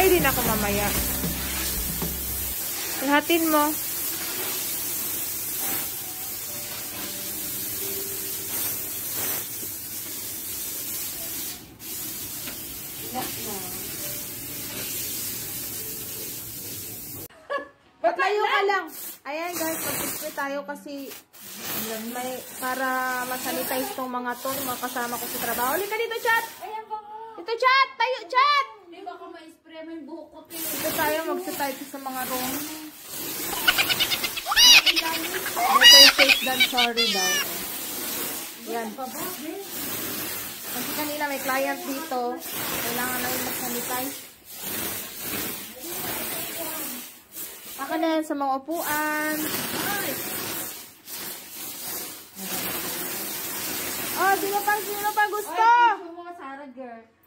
Mag-spray din ako mamaya. Lahatin mo. Patlayo ka lang. Ayan guys, mag-spray tayo kasi may para masanitize tong mga to, mga kasama ko sa trabaho. Halika dito, chat! Ayan po. Dito, chat! Tayo, chat! Hindi ba ako ma-spray mo yung buhok ko? Dito tayo, mag-sanitize sa mga room. Better safe than sorry daw. Yan. Kasi kanina may client dito. Kailangan namin mag-sanitize. Ako na yan sa mga upuan. Oh, sino pa gusto? Ay, gusto mo, Sarah girl.